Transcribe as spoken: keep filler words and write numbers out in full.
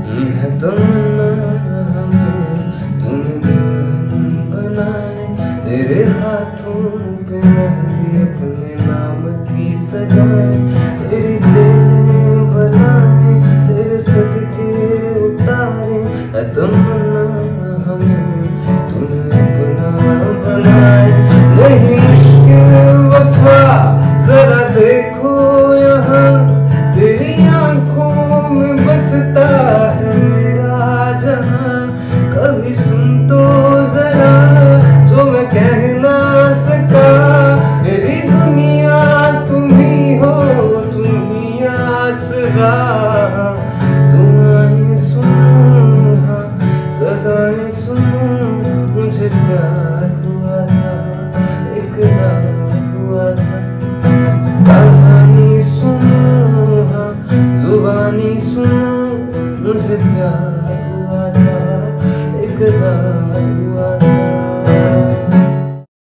है तमन्ना हमें तूने दुल्हन बनाए, तेरे हाथों पे मेहंदी अपने नाम की सजाए, तेरी देन बनाए तेरे सदके उतारे, है तमन्ना हमें तूने अपना बनाए। नहीं मुश्किल वफा जरा देखो यहाँ, तेरी आंखों में बसता है मेरा जहां, कभी सुन तो जरा जो मैं कह ना सका, मेरी दुनिया तुम ही हो तुम ही आसरा। दुआएं सुनो हाँ सजाएं सुनो, मुझे प्यार हुआ था इकरार हुआ था, कहानी सुनो हाँ जुबानी सुनो, मुझे प्यार हुआ था इकरार हुआ